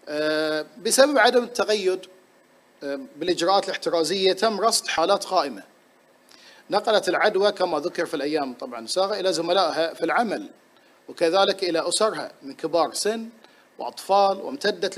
بسبب عدم التقيد بالإجراءات الاحترازية تم رصد حالات قائمة نقلت العدوى كما ذكر في الأيام طبعا السابقة إلى زملائها في العمل وكذلك إلى أسرها من كبار سن وأطفال، وامتدت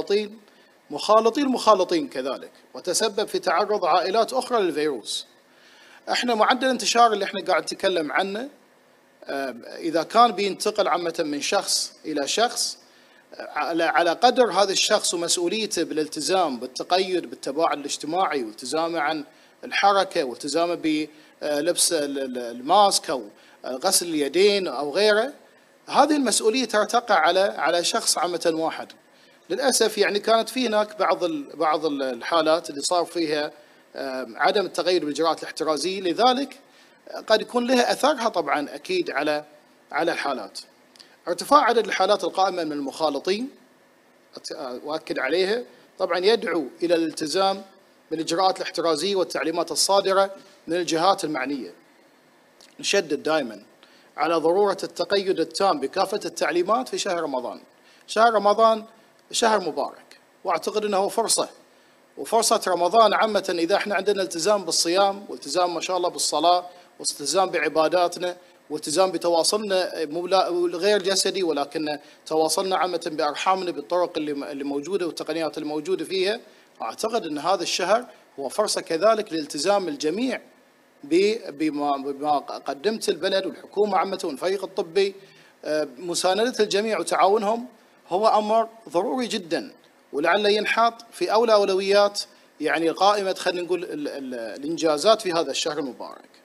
لمخالطين كذلك، وتسبب في تعرض عائلات أخرى للفيروس. احنا معدل الانتشار اللي احنا قاعد نتكلم عنه إذا كان بينتقل عامة من شخص إلى شخص على قدر هذا الشخص ومسؤوليته بالالتزام بالتقيد بالتباعد الاجتماعي والتزامه عن الحركة والتزامه بلبس الماسك أو غسل اليدين أو غيره، هذه المسؤولية ترتقى على شخص عامة واحد. للأسف يعني كانت في هناك بعض الحالات اللي صار فيها عدم التقيد بالإجراءات الاحترازية، لذلك قد يكون لها أثرها طبعا أكيد على الحالات. ارتفاع عدد الحالات القائمة من المخالطين وأكد عليها طبعا يدعو إلى الالتزام بالإجراءات الاحترازية والتعليمات الصادرة من الجهات المعنية. نشدد دائما على ضرورة التقيد التام بكافة التعليمات في شهر رمضان. شهر رمضان شهر مبارك، واعتقد انه وفرصة رمضان عامة اذا احنا عندنا التزام بالصيام والتزام ما شاء الله بالصلاة والتزام بعباداتنا والتزام بتواصلنا مو غير جسدي ولكن تواصلنا عامة بأرحامنا بالطرق اللي موجودة والتقنيات الموجودة فيها، اعتقد ان هذا الشهر هو فرصة كذلك لالتزام الجميع بما قدمت البلد والحكومة عامة والفريق الطبي. مساندة الجميع وتعاونهم هو أمر ضروري جدا، ولعل ينحط في أولويات يعني قائمة خلينا نقول الإنجازات في هذا الشهر المبارك.